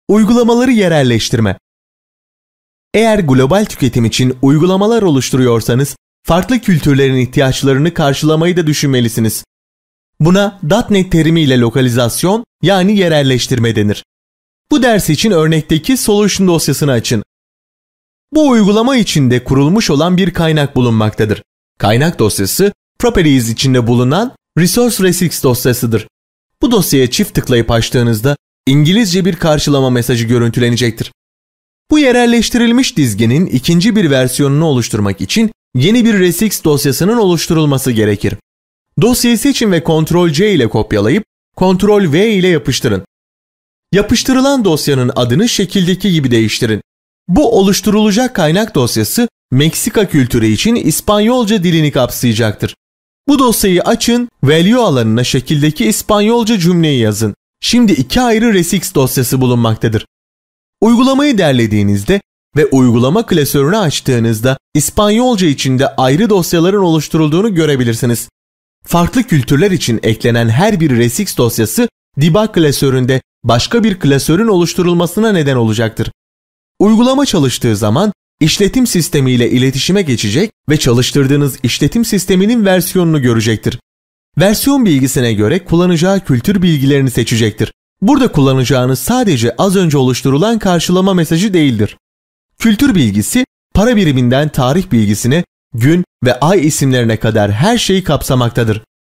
Uygulamaları yerelleştirme. Eğer global tüketim için uygulamalar oluşturuyorsanız, farklı kültürlerin ihtiyaçlarını karşılamayı da düşünmelisiniz. Buna .NET terimiyle lokalizasyon yani yerelleştirme denir. Bu ders için örnekteki solution dosyasını açın. Bu uygulama içinde kurulmuş olan bir kaynak bulunmaktadır. Kaynak dosyası, Properties içinde bulunan Resource-ResX dosyasıdır. Bu dosyaya çift tıklayıp açtığınızda İngilizce bir karşılama mesajı görüntülenecektir. Bu yerelleştirilmiş dizginin ikinci bir versiyonunu oluşturmak için yeni bir ResX dosyasının oluşturulması gerekir. Dosyayı seçin ve Ctrl+C ile kopyalayıp Ctrl+V ile yapıştırın. Yapıştırılan dosyanın adını şekildeki gibi değiştirin. Bu oluşturulacak kaynak dosyası Meksika kültürü için İspanyolca dilini kapsayacaktır. Bu dosyayı açın, value alanına şekildeki İspanyolca cümleyi yazın. Şimdi iki ayrı ResX dosyası bulunmaktadır. Uygulamayı derlediğinizde ve uygulama klasörünü açtığınızda İspanyolca içinde ayrı dosyaların oluşturulduğunu görebilirsiniz. Farklı kültürler için eklenen her bir ResX dosyası debug klasöründe başka bir klasörün oluşturulmasına neden olacaktır. Uygulama çalıştığı zaman işletim sistemi ile iletişime geçecek ve çalıştırdığınız işletim sisteminin versiyonunu görecektir. Versiyon bilgisine göre kullanacağı kültür bilgilerini seçecektir. Burada kullanacağınız sadece az önce oluşturulan karşılama mesajı değildir. Kültür bilgisi, para biriminden tarih bilgisine, gün ve ay isimlerine kadar her şeyi kapsamaktadır.